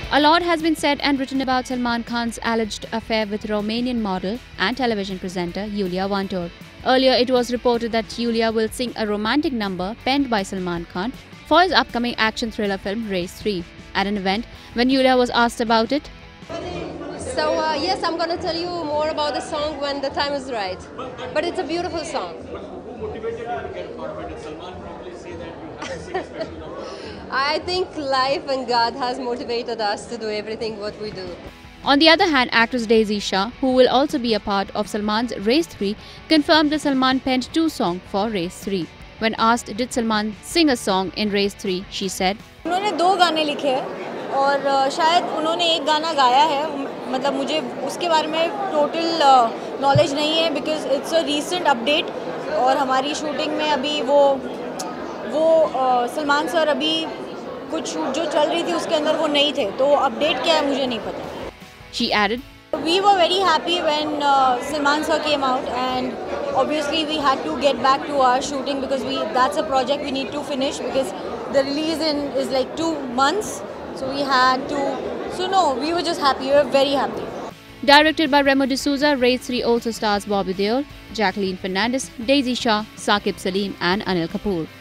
A lot has been said and written about Salman Khan's alleged affair with Romanian model and television presenter Iulia Vantur. Earlier, it was reported that Iulia will sing a romantic number penned by Salman Khan for his upcoming action thriller film Race 3. At an event, when Iulia was asked about it, So yes, I'm going to tell you more about the song when the time is right. But it's a beautiful song. But who motivated you to get forward? Did Salman probably say that you have to sing a special number? I think life and God has motivated us to do everything what we do. On the other hand, actress Daisy Shah, who will also be a part of Salman's Race 3, confirmed that Salman penned 2 songs for Race 3. When asked did Salman sing a song in Race 3, she said, उन्होंने 2 गाने लिखे हैं और शायद उन्होंने एक गाना गाया है, मतलब मुझे उसके बारे में टोटल नॉलेज नहीं है because it's a recent update और हमारी शूटिंग में अभी वो सलमान सर अभी कुछ शूट जो चल रही थी उसके अंदर वो नहीं थे, तो अपडेट क्या है मुझे नहीं पता. She added, We were very happy when Salman sir came out, and obviously we had to get back to our shooting because that's a project we need to finish because the release is like 2 months, so we had to. So no, we were just happy. We were very happy. Directed by Remo D'souza, Race 3 also stars Bobby Deol, Jacqueline Fernandez, Daisy Shah, Saqib, Saleem and Anil Kapoor.